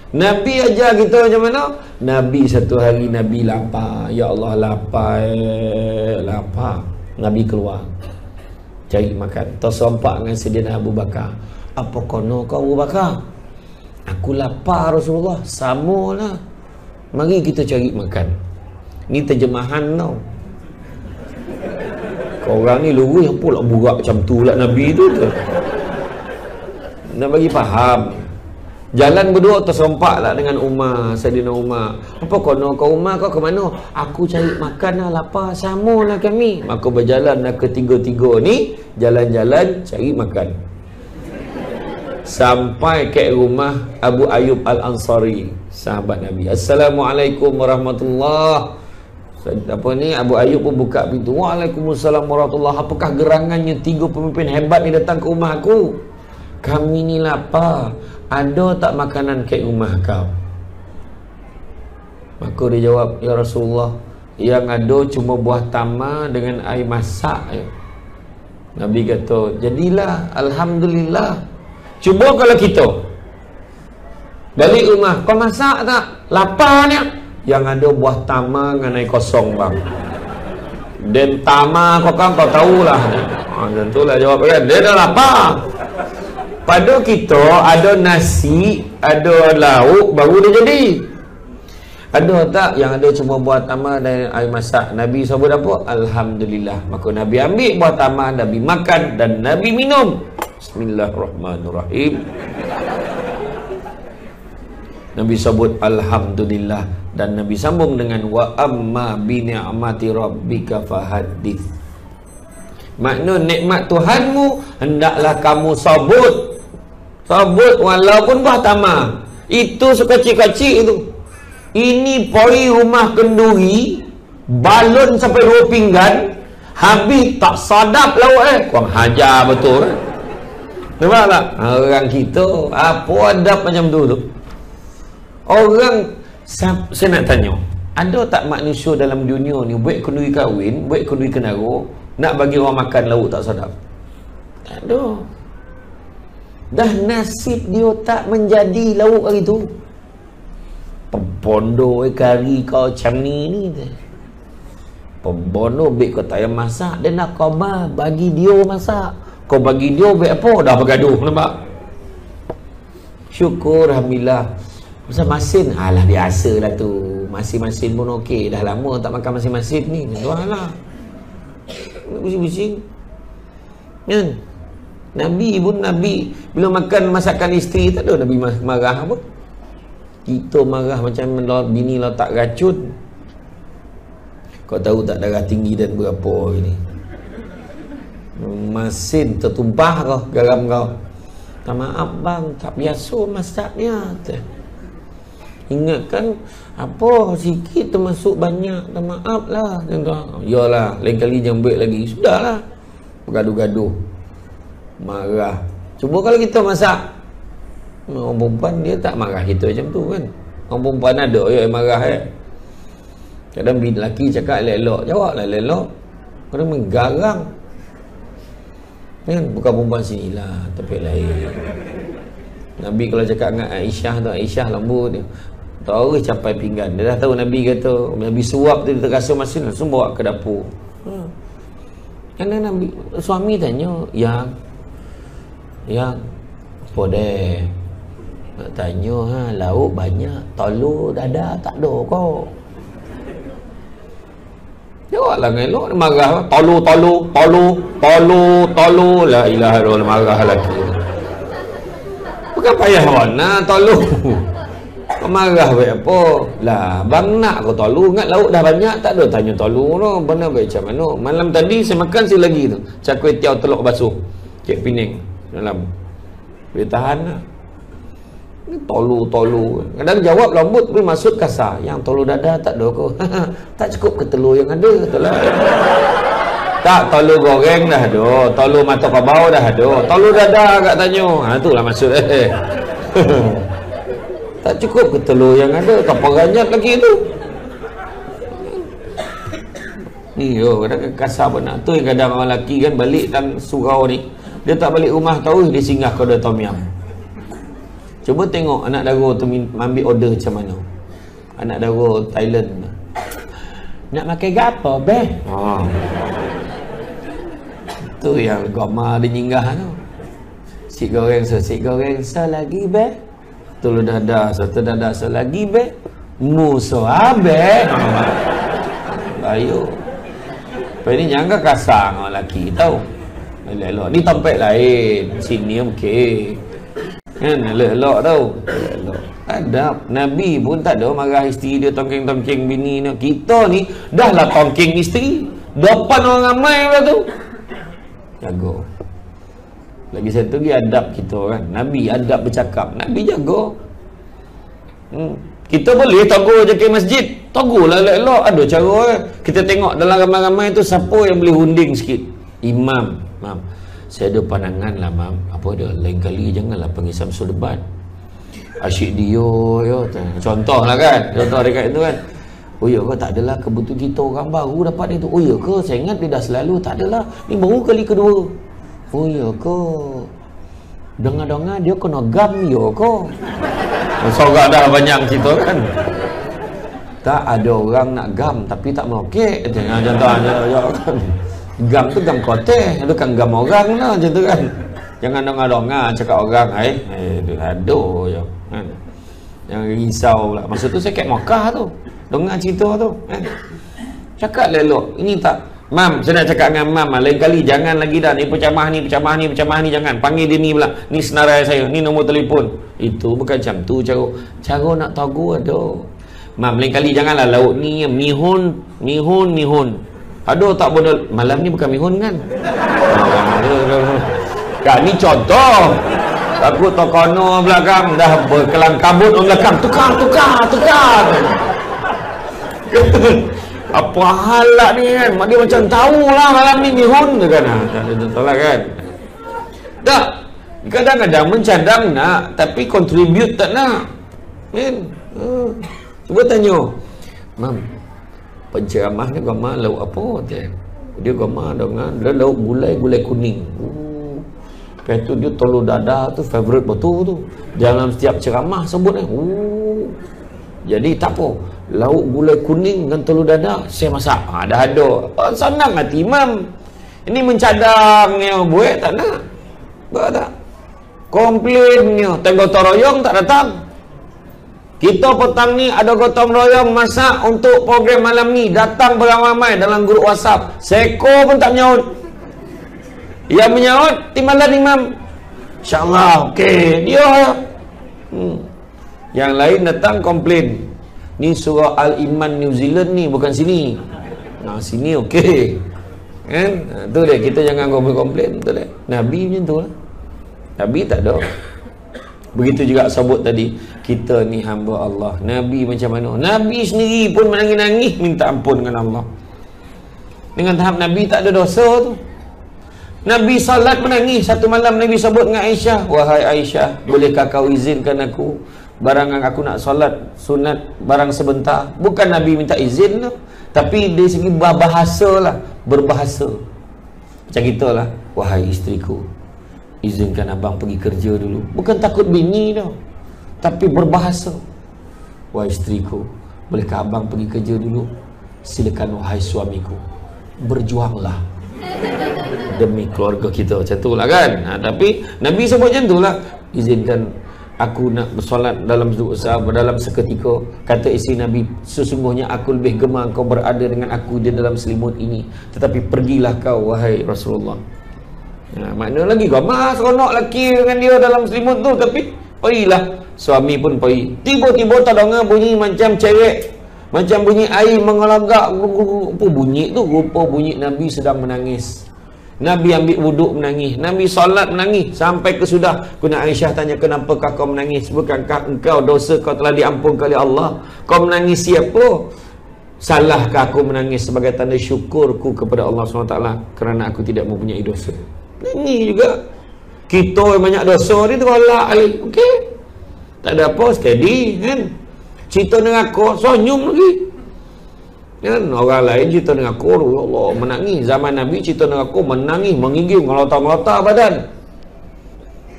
Nabi ajar kita macam mana? Nabi satu hari Nabi lapar. Ya Allah, lapar. Nabi keluar cari makan. Terserempak dengan Sayyidina Abu Bakar. Apa kono kau Abu Bakar? Aku lapar Rasulullah. Samalah. Mari kita cari makan. Ni terjemahan tau. Kau orang ni lurus yang pula burak macam tu lah Nabi tu. Nak bagi faham. Jalan berdua terserempak lah dengan Umar, Saidina Umar. Apa kono kau Umar, kau ke mana? Aku cari makan lah, lapar, sama lah kami. Maka berjalan lah ketiga-tiga ni, jalan-jalan cari makan. Sampai ke rumah Abu Ayyub Al-Ansari, sahabat Nabi. Assalamualaikum warahmatullahi. Apa ni, Abu Ayyub pun buka pintu. Waalaikumsalam warahmatullahi. Apakah gerangannya 3 pemimpin hebat ni datang ke rumah aku? Kami ni lapar. Ada tak makanan kat rumah kau? Maka dia jawab, ya Rasulullah, yang ada cuma buah tamar dengan air masak je. Nabi kata, jadilah, alhamdulillah. Cuba kalau kita balik rumah, kau masak tak? Lapar ni. Yang ada buah tamar dengan air kosong bang. Dan tamar kau kan kau tahulah. Tentulah jawab kan. Dia dah lapar. Pada kita ada nasi, ada lauk, baru dia jadi. Ada tak yang ada cuma buah tamar dan air masak? Nabi sebut apa? Alhamdulillah. Maka Nabi ambil buah tamar, Nabi makan dan Nabi minum. Bismillahirrahmanirrahim. Nabi sebut alhamdulillah dan Nabi sambung dengan wa amma bi ni'mati rabbika fahaddits. Makna nikmat Tuhanmu hendaklah kamu sebut. Sebut walaupun buah tamar. Itu sekecil-kecil itu. Ini pori rumah kenduri, balon sampai 2 pinggan, habis tak sadap lauk Kurang hajar betul kan? Nampak tak? Orang kita apa adab macam tu. Orang, saya nak tanya, ada tak manusia dalam dunia ni buat kenduri kahwin, buat kenduri kenara, nak bagi orang makan lauk tak sadap? Tak ada. Dah nasib dia tak menjadi lauk hari tu. Pembondo kari kau macam ni. Pembondo beg kau tak payah masak, dia nak kau bagi dia masak. Kau bagi dia beg apa? Dah bergaduh, nampak? Syukur, alhamdulillah. Pasal masin, alah biasa lah tu. Masin-masin pun okey. Dah lama tak makan masin-masin ni. Alah. Bising-bising. Kan? Nabi pun Nabi bila makan masakan isteri tak ada Nabi marah apa. Kita marah macam bini letak racun. Kau tahu tak darah tinggi dan berapa ini? Masin tertumpah kau garam kau. Tak maaf bang, tak biasa masaknya. Ingatkan apa sikit termasuk banyak. Tak maaf lah. Yalah, lain kali jangan buat lagi. Sudahlah. Bergaduh-gaduh. Marah. Cuba kalau kita masak, orang perempuan dia tak marah kita macam tu kan. Orang perempuan ada yang marah kadang bila lelaki cakap elok, jawablah elok. Kadang menggarang kan. Bukan perempuan sini lah, tempat lain. Nabi kalau cakap dengan Aisyah tu, Aisyah lembut dia terus capai pinggan. Dia dah tahu Nabi kata, Nabi suap tu dia terasa masin, langsung bawa ke dapur. Kerana Nabi, suami tanya, yang apa deh? Nak tanya lauk banyak, telur dada tak ada kau. Jawablah dengan elok, marah. Telur. La ilaha illallah, marah lagi. Bukan payah warna telur. Kau marah baik apa? Lah, bang nak kau telur, ingat lauk dah banyak, tak ada tanya telur no. Benar baik macam mana? Malam tadi saya makan sekali lagi tu. Cakwe tiaw telur basuh. Kek Pening dalam. Boleh tahan lah. Ni tolu. Kadang jawab lembut tapi maksud kasar. Yang telur dada tak ada kau. Tak cukup ke telur yang ada. Itulah. Tak, telur goreng dah ada. Telur mata kabau dah ada. Telur dada agak tanya. Itulah maksud. Tak cukup ke telur yang ada. Tak peranyat lagi tu. Ni kadang kasar benar. Tu yang kadang orang lelaki kan balik dalam surau ni. Dia tak balik rumah tahu dia singgah ke Tom Yam. Cuba tengok anak dara tu ambil order macam mana. Anak dara Thailand. Nak makan gapo beh? Tu yang goma dia nyinggah tu. Sik goreng selagi beh. Telur dadah satu dadah selagi beh. Musuh abe. Ayo. Apa ni jangan kasar dengan lelaki tahu. Elok-elok ni tempat lain. Sini okey. Kan elok-elok tau. Elok. Adab. Nabi pun tak ada marah isteri dia tongkeng-tongkeng bini ni. Kita ni dah lah tongkeng isteri. Depan orang ramai pula tu. Jaga. Lagi satu lagi adab kita kan. Nabi adab bercakap. Nabi jaga. Kita boleh tegur je ke masjid. Tegurlah elok-elok. Ada cara. Kita tengok dalam ramai-ramai tu siapa yang boleh hunding sikit. Imam. Mam, saya ada pandangan lah mam. Apa dia? Lain kali janganlah panggil Samsul debat. Asyik dia ya. Contoh lah kan. Contoh dekat itu kan. Oh ya ke tak adalah kebetulan kita orang baru dapat dia tu. Oh ya ke saya ingat dia dah selalu. Tak adalah. Ni baru kali kedua. Oh ya ke. Dengar-dengar dia kena gam ya ke. Sorak dah banyak cerita kan. Tak ada orang nak gam tapi tak mau okey. Contoh aja kan. Gam tu gam koteh. Itu kan gam orang lah macam tu kan. Jangan dengar-dengar cakap orang. Aduh ya. Kan? Yang risau pula. Masa tu saya kat Makkah tu. Dengar cerita tu kan. Cakap elok. Ini tak. Mam, saya nak cakap dengan mam. Lain kali jangan lagi dah. Ni pecamah ni jangan. Panggil dia ni pula. Ni senarai saya. Ni nombor telefon. Itu bukan macam tu cara. Cara nak tahu ada. Mam, lain kali janganlah lauk ni. Mihun. Aduh tak boleh. Malam ni bukan mihun kan. Kan ni contoh. Takut tokono belakang dah berkelang kabut orang belakang. Tukar. Apa hal lah ni kan. Dia macam tahulah malam ni mihun tu kan. Contohlah kan. Tak. Kadang-kadang mencadang nak. Tapi contribute tak nak. Kan. Cuba tanya. Mam. Penceramah ni gama lauk apa dia gama dengan dia lauk gulai kuning. Lepas tu dia telur dadah tu favorite betul tu. Dalam setiap ceramah sebut ni. Jadi tak apa. Lauk gulai kuning dengan telur dadah saya masak. Dah ada. Senang hati imam. Ini mencadang yang buat tak nak. Betul tak? Komplainnya gotong royong tak datang. Kita petang ni ada gotong royong masak untuk program malam ni. Datang beramai-ramai dalam grup WhatsApp. Seko pun tak menyaut. Yang menyaut timbalan imam. InsyaAllah okey. Dia Yang lain datang komplain. Ni surah Al-Iman New Zealand ni bukan sini. Sini okey. Kan? Tu dia. Kita jangan komplain. Betul tak? Nabi macam tu lah. Nabi tak ada. Begitu juga sebut tadi. Kita ni hamba Allah. Nabi macam mana? Nabi sendiri pun menangis-nangis minta ampun dengan Allah. Dengan tahap Nabi tak ada dosa tu. Nabi salat menangis. Satu malam Nabi sebut dengan Aisyah. Wahai Aisyah, bolehkah kau izinkan aku barang aku nak solat sunat barang sebentar? Bukan Nabi minta izin tu. Tapi dari segi bahasa lah. Berbahasa. Macam kita lah. Wahai isteriku, izinkan abang pergi kerja dulu. Bukan takut bini tau. Tapi berbahasa. Wahai isteriku, bolehkah abang pergi kerja dulu? Silakan wahai suamiku, berjuanglah demi keluarga kita. Macam tu lah kan. Tapi Nabi sebut macam tu lah. Izinkan aku nak bersolat dalam seketika. Kata isteri Nabi, sesungguhnya aku lebih gemar kau berada dengan aku di dalam selimut ini. Tetapi pergilah kau wahai Rasulullah. Makna lagi gemar seronok lelaki dengan dia dalam selimut tu. Tapi pergilah. Suami pun pergi. Tiba-tiba tak dengar bunyi macam cewek, macam bunyi air mengelagak. Apa bunyi tu? Rupa bunyi Nabi sedang menangis. Nabi ambil wuduk menangis. Nabi solat menangis. Sampai ke sudah. Kuna Aisyah tanya, kenapakah kau menangis? Bukankah engkau dosa kau telah diampunkan oleh Allah? Kau menangis siapa? Salahkah aku menangis sebagai tanda syukurku kepada Allah SWT kerana aku tidak mempunyai dosa? Ini juga. Kita yang banyak dosa ni tolak. Okey. Tak ada apa, steady kan. Cerita dengan aku, senyum lagi kan. Orang lain cerita dengan aku, ya Allah, menangis. Zaman Nabi cerita dengan aku, menangis, menggigil, ngelota-ngelota badan.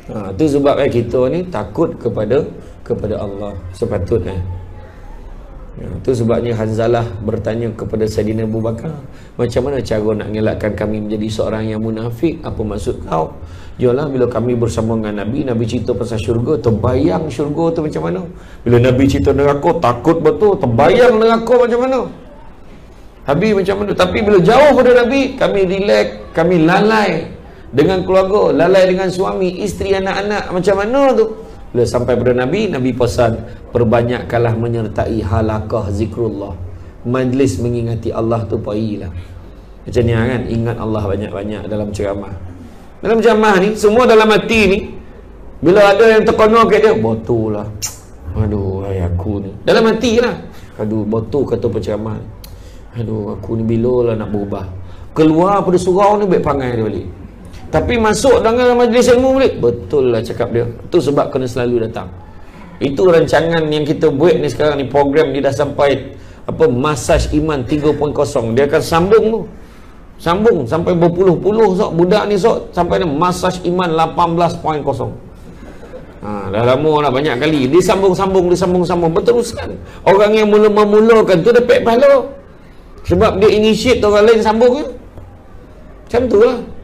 Tu sebab kita ni takut kepada Allah sepatutnya. Itu sebabnya Hanzalah bertanya kepada Saidina Abu Bakar, macam mana cara nak ngelakkan kami menjadi seorang yang munafik? Apa maksud kau? Yalah, bila kami bersama dengan Nabi cerita pasal syurga, terbayang syurga tu macam mana. Bila Nabi cerita neraka, takut betul, terbayang neraka macam mana. Habis macam mana. Tapi bila jauh pada Nabi, kami relax, kami lalai dengan keluarga, lalai dengan suami, isteri, anak-anak. Macam mana tu? Bila sampai pada Nabi pesan, perbanyakkanlah menyertai halaqah zikrullah, majlis mengingati Allah tu pailah. Macam ni kan, ingat Allah banyak-banyak dalam ceramah. Dalam ceramah ni, semua dalam hati ni, bila ada yang terkenal kat dia, betul lah, aduh, aku ni dalam hati lah, aduh, betul kata penceramah ni, aduh, aku ni bila lah nak berubah. Keluar pada surau ni baik pangai dia balik. Tapi masuk dalam majlis ilmu balik, betul lah cakap dia. Itu sebab kena selalu datang. Itu rancangan yang kita buat ni sekarang ni, program dia dah sampai Masaj Iman 3.0. Dia akan sambung tu. Sambung sampai berpuluh-puluh sok budak ni sok sampai ni Masaj Iman 18.0. Dah lama lah, banyak kali disambung-sambung berteruskan. Orang yang memulakan tu dapat pahala. Sebab dia initiate orang lain sambung kan. Macam tu lah.